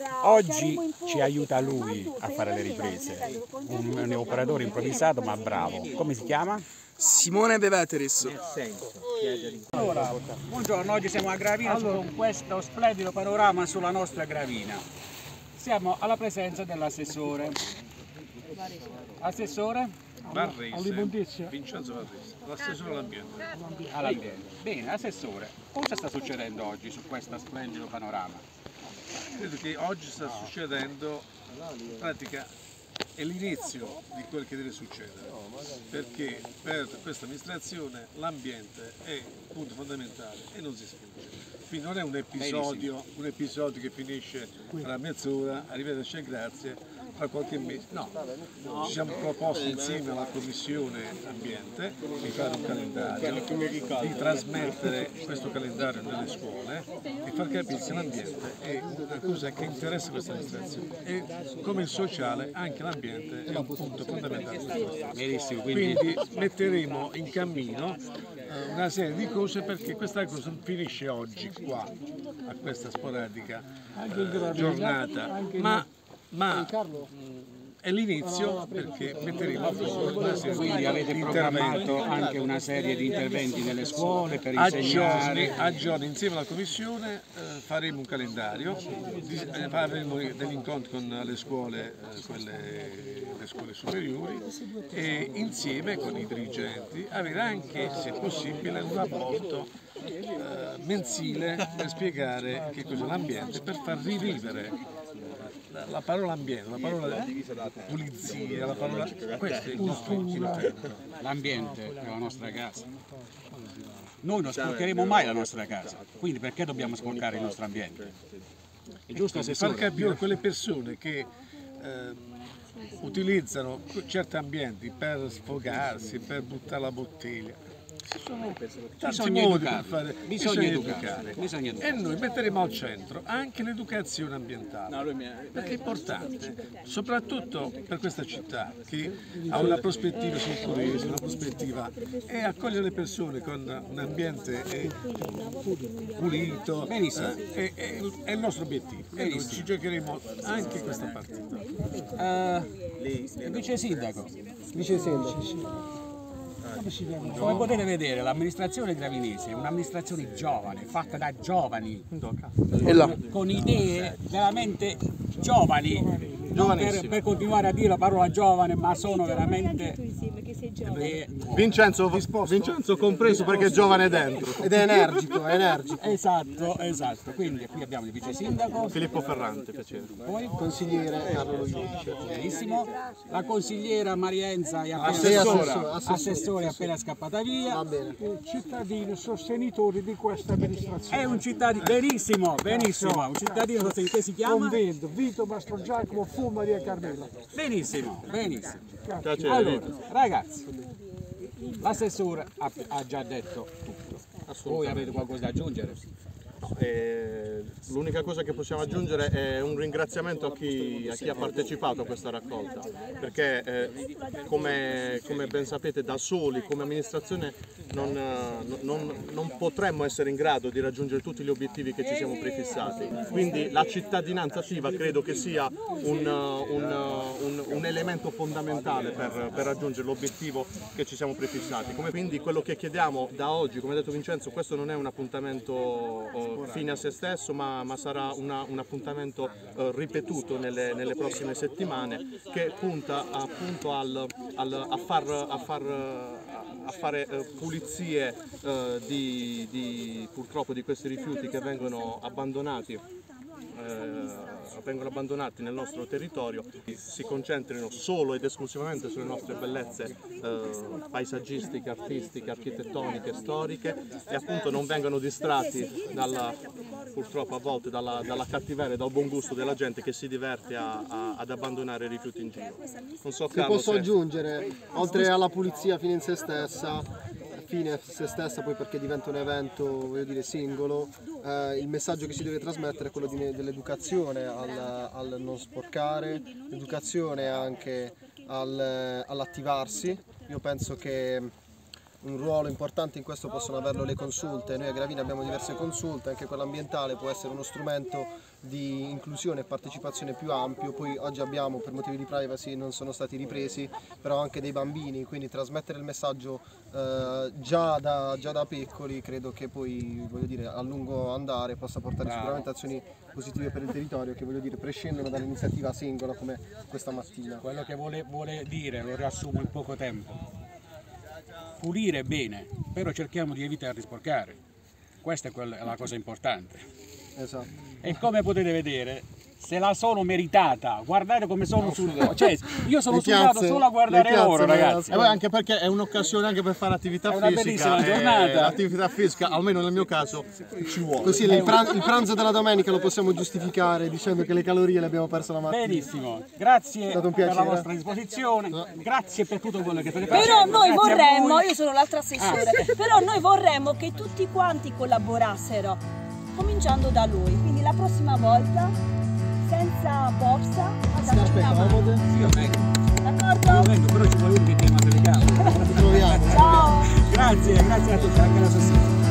Oggi ci aiuta lui a fare le riprese, un operatore improvvisato ma bravo. Come si chiama? Simone Beveteris. Allora, buongiorno, oggi siamo a Gravina con questo splendido panorama sulla nostra Gravina. Siamo alla presenza dell'assessore. Assessore? Barrese, Vincenzo Barrese, l'assessore all'ambiente. Bene, assessore, cosa sta succedendo oggi su questo splendido panorama? Credo che oggi sta succedendo, in pratica è l'inizio di quel che deve succedere, perché per questa amministrazione l'ambiente è un punto fondamentale e non si sfugge. Quindi non è un episodio che finisce tra mezz'ora, arrivederci e grazie, fra qualche mese. No, ci siamo proposti insieme alla Commissione Ambiente di fare un calendario, di trasmettere questo calendario nelle scuole e far capire che l'ambiente è una cosa che interessa questa amministrazione e come il sociale anche l'ambiente è un punto fondamentale. Quindi metteremo in cammino una serie di cose perché questa cosa non finisce oggi qua, a questa sporadica giornata, ma è l'inizio perché metteremo a fuoco una serie Quindi di avete programmato anche una serie di interventi nelle scuole per a insegnare. giorni insieme alla Commissione faremo un calendario, faremo degli incontri con le scuole, le scuole superiori e insieme con i dirigenti avere anche, se possibile, un rapporto mensile per spiegare che cos'è l'ambiente, per far rivivere la parola ambiente, la parola pulizia, la parola... questo è il nostro intento. L'ambiente è la nostra casa. Noi non sporcheremo mai la nostra casa, quindi perché dobbiamo sporcare il nostro ambiente? È giusto, assessore? Far capire a quelle persone che utilizzano certi ambienti per sfogarsi, per buttare la bottiglia. Ci sono tanti modi per fare, bisogna educare. E noi metteremo al centro anche l'educazione ambientale, perché è importante, soprattutto per questa città che ha una prospettiva sul turismo, una prospettiva e accogliere le persone con un ambiente pulito, è il nostro obiettivo e noi ci giocheremo anche questa partita. Vice Sindaco. Come potete vedere, l'amministrazione gravinese è un'amministrazione giovane, fatta da giovani, con idee veramente giovani. Non per continuare a dire la parola giovane, ma sono veramente... Vincenzo compreso perché è giovane dentro. Ed è energico, Esatto. Quindi qui abbiamo il vice sindaco. Filippo Ferrante, piacere. Poi consigliere Carlo Iudice. Benissimo. La consigliera Marienza è assessore appena scappata via. Va bene. Cittadini sostenitori di questa amministrazione. È un cittadino, benissimo, un cittadino sostenitore, si chiama? Convento, Vito Mastro Giacomo, Fu Maria Carmela. Benissimo. Piacere. Allora, ragazzi, l'assessore ha già detto tutto. Voi avete qualcosa da aggiungere? L'unica cosa che possiamo aggiungere è un ringraziamento a chi ha partecipato a questa raccolta, perché come ben sapete da soli come amministrazione non potremmo essere in grado di raggiungere tutti gli obiettivi che ci siamo prefissati, quindi la cittadinanza attiva credo che sia un elemento fondamentale per raggiungere l'obiettivo che ci siamo prefissati. Quindi quello che chiediamo da oggi, come ha detto Vincenzo, questo non è un appuntamento fine a se stesso, ma sarà un appuntamento ripetuto nelle prossime settimane, che punta appunto a fare pulizie purtroppo di questi rifiuti che vengono abbandonati nel nostro territorio, si concentrino solo ed esclusivamente sulle nostre bellezze paesaggistiche, artistiche, architettoniche, storiche e appunto non vengano distratti purtroppo a volte dalla cattiveria e dal buon gusto della gente che si diverte ad abbandonare rifiuti in giro. Non so, Carlo, posso aggiungere, oltre alla pulizia fine in se stessa, poi perché diventa un evento, voglio dire, singolo, il messaggio che si deve trasmettere è quello dell'educazione al non sporcare, l'educazione anche all'attivarsi. Io penso che un ruolo importante in questo possono averlo le consulte. Noi a Gravina abbiamo diverse consulte, anche quella ambientale può essere uno strumento di inclusione e partecipazione più ampio. Poi oggi abbiamo, per motivi di privacy non sono stati ripresi, però anche dei bambini, quindi trasmettere il messaggio già da piccoli credo che poi, voglio dire, a lungo andare possa portare sicuramente azioni positive per il territorio, che, voglio dire, prescendono dall'iniziativa singola come questa mattina. Quello che vuole dire, lo riassumo in poco tempo: pulire bene, però cerchiamo di evitare di sporcare. Questa è la cosa importante. Esatto. E come potete vedere, se la sono meritata, guardate come sono sul... Cioè, io sono sudato solo a guardare loro, ragazzi. E poi anche perché è un'occasione anche per fare attività fisica. È una bellissima giornata. L'attività fisica, almeno nel mio caso, ci vuole. Così il pranzo della domenica lo possiamo giustificare dicendo che le calorie le abbiamo perse la mattina. Benissimo, grazie stato un per la piacere. vostra disposizione, grazie per tutto quello che state facendo. Però noi grazie vorremmo, io sono l'altra assessore, però noi vorremmo che tutti quanti collaborassero, cominciando da lui, quindi la prossima volta senza borsa, ma da una mano. Io vengo, D'accordo? però ci vuole uno che tiene una telecamera. Ci troviamo. Ciao! Grazie a tutti, anche alla sessione.